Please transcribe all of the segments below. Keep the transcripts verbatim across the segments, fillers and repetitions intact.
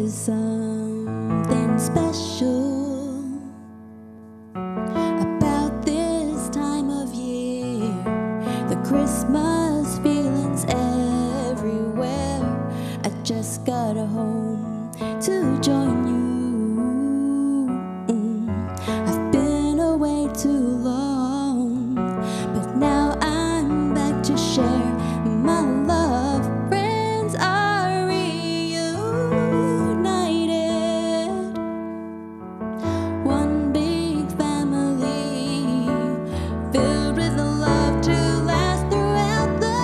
is something special about this time of year. The Christmas feeling's everywhere. I just got home to join you. Mm. I've been away too long, but now I'm back to share my love. Friends are reunited, one big family filled with the love to last throughout the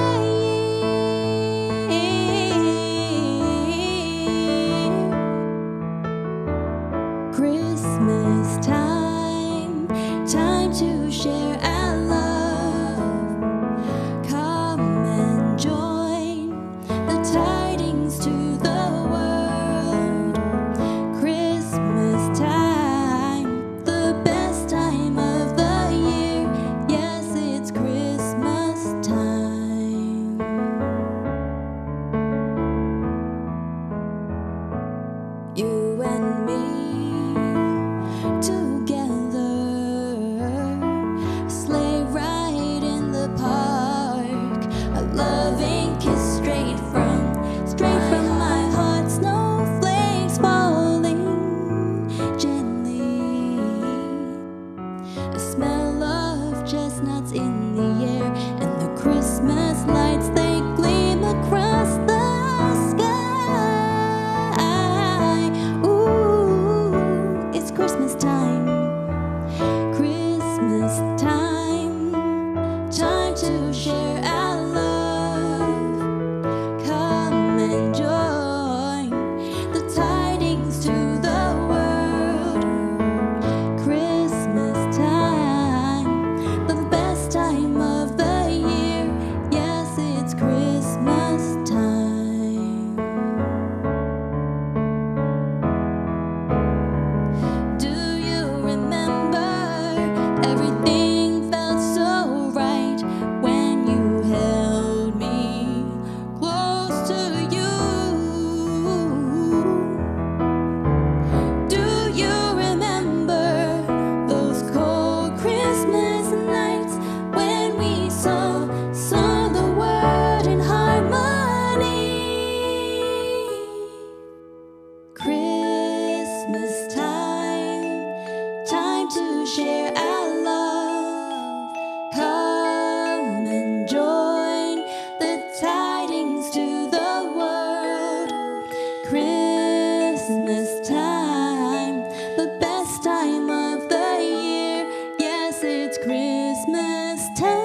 year. Christmas time, time to share our love. Come and join the tidings to the world. Christmas time, the best time of the year. Yes, it's Christmas time. You and me together, sleigh ride in the park, a loving kiss straight from, straight from my heart. Snowflakes falling gently, a smell of chestnuts in the air, and the Christmas lights, they gleam across the sky. Ooh, it's Christmas time, Christmas time, time to share our love. Come and join the tidings to the world. Christmas time, the best time of the year. Yes, it's Christmas time. Do you remember everything felt so right when you held me close to you? Do you remember those cold Christmas nights when we saw, saw the world in harmony? Christmas time, time to share our love. Come and join the tidings to the world. Christmas time, the best time of the year. Yes, it's Christmas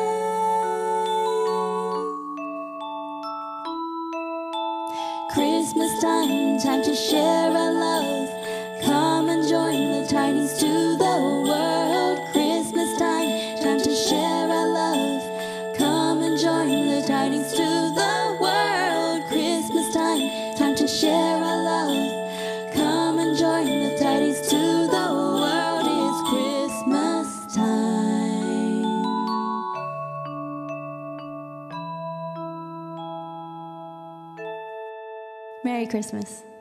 time. Christmas time, time to share our love. Come and join the tidings to the world. Christmas time, time to share our love. Come and join the tidings to the world. Christmas time, time to share our love. Come and join the tidings to the world. It's Christmas time. Merry Christmas.